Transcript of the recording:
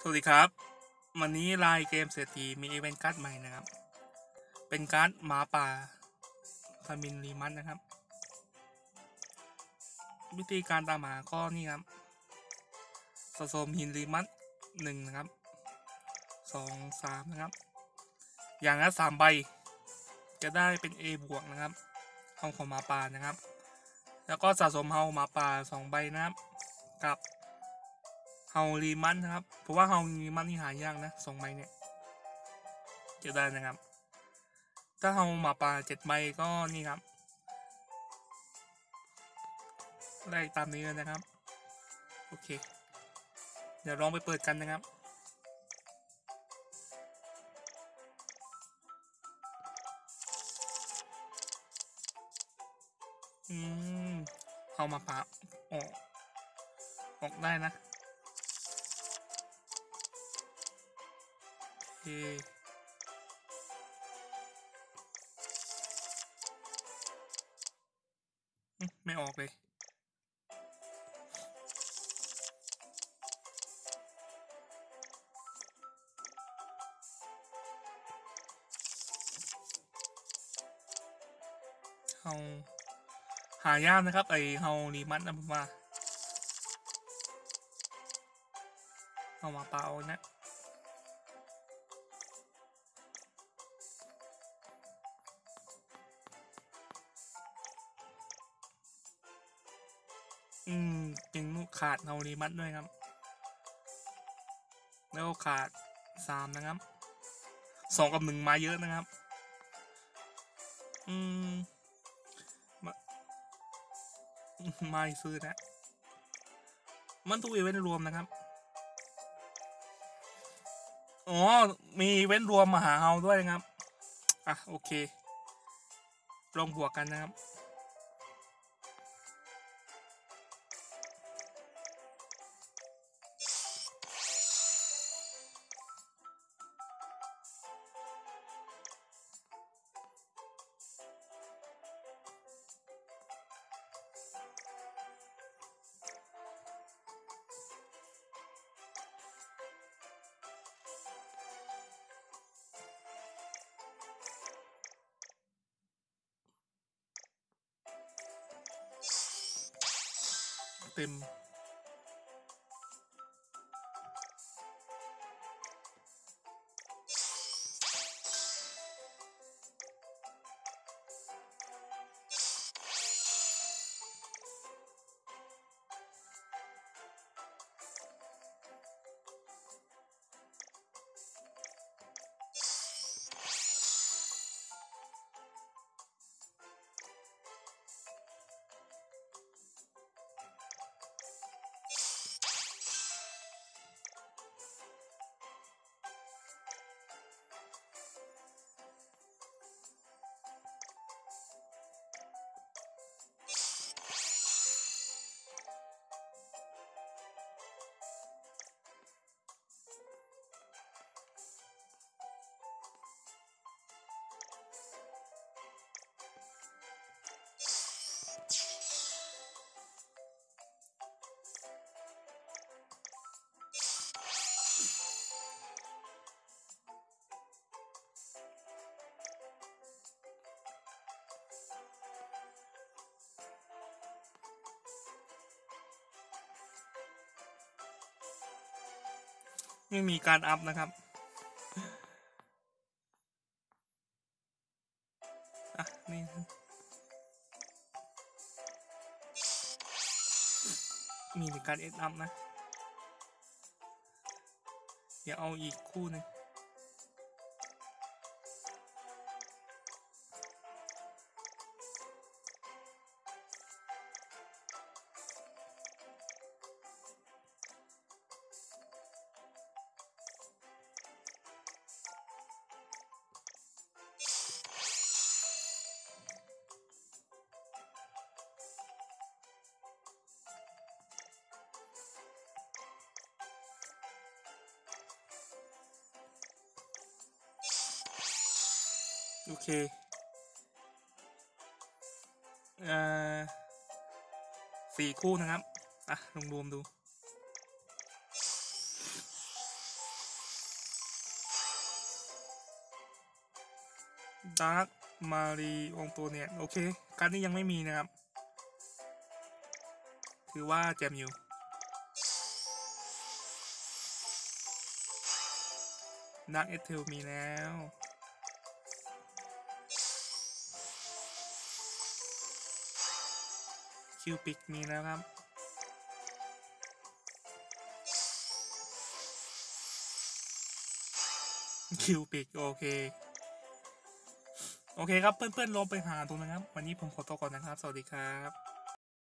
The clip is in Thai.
วัสดีครับวันนี้ไลน์เกมเศรษฐีมีอีเวนต์การ์ดใหม่นะครับเป็นการ์ดหมาป่าฟามินรีมันนะครับวิธีการตามหาก็นี่ครับสะสมหินรีมัน1นะครับ2 3นะครับอย่างละ3 ใบจะได้เป็น A บวกนะครับห้องของหมาป่านะครับแล้วก็สะสมเฮาหมาป่า2 ใบนะครับกับเฮารีมันนะครับเพราะว่าเฮารีมันนี่หายากนะ2 ใบเนี่ยจะได้นะครับถ้าเฮาหมาป่า7 ใบก็นี่ครับได้ตามนี้เลยนะครับโอเคเดี๋ยวลองไปเปิดกันนะครับเอามาป่าออกได้นะโอเคไม่ออกเลยเฮาหายากนะครับไอเฮารีมันนะผมว่าเอามาเปล่านะจริงขาดเฮารีมันด้วยครับแล้วขาด3นะครับ2 กับ 1มาเยอะนะครับไม่ซื้อนะมันทุกอีเวนต์รวมนะครับอ๋อมีอีเวนต์รวมมาหาเฮาด้วยนะครับโอเคลองบวกกันนะครับเต็มไม่มีการอัพนะครับนี่มีในการเอ็ดอัพนะเดี๋ยวเอาอีกคู่นึงโอเค4 คู่นะครับลองรวมดูดาร์กมารีองตัวเนี่ยโอเคการนี้ยังไม่มีนะครับถือว่าแจมอยู่ดาร์กเอเทลมีแล้วคิวปิกมีแล้วครับคิวปิกโอเคครับเพื่อนๆลองไปหาดูนะครับวันนี้ผมขอตัวก่อนนะครับสวัสดีครับ